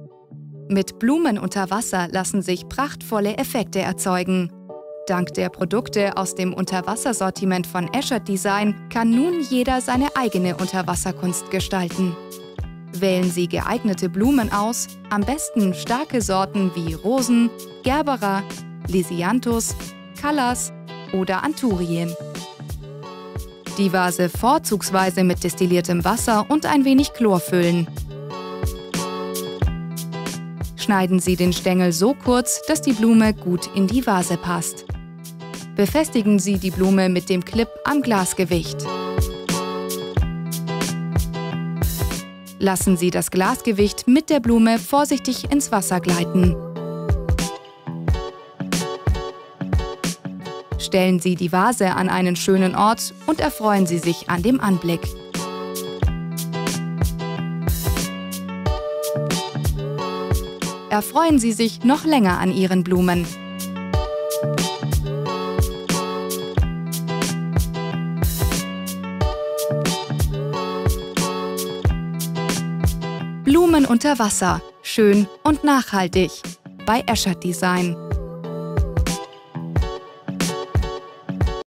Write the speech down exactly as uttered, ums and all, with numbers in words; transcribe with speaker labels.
Speaker 1: Mit Blumen unter Wasser lassen sich prachtvolle Effekte erzeugen. Dank der Produkte aus dem Unterwassersortiment von Eschert Design kann nun jeder seine eigene Unterwasserkunst gestalten. Wählen Sie geeignete Blumen aus, am besten starke Sorten wie Rosen, Gerbera, Lisianthus, Callas oder Anthurien. Die Vase vorzugsweise mit destilliertem Wasser und ein wenig Chlor füllen. Schneiden Sie den Stängel so kurz, dass die Blume gut in die Vase passt. Befestigen Sie die Blume mit dem Clip am Glasgewicht. Lassen Sie das Glasgewicht mit der Blume vorsichtig ins Wasser gleiten. Stellen Sie die Vase an einen schönen Ort und erfreuen Sie sich an dem Anblick. Erfreuen Sie sich noch länger an Ihren Blumen. Blumen unter Wasser. Schön und nachhaltig. Bei Eschert Design.